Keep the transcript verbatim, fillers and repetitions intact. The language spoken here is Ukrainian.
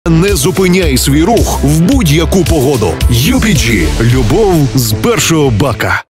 Не зупиняй свій рух в будь-яку погоду. ю пі джі – любов з першого бака.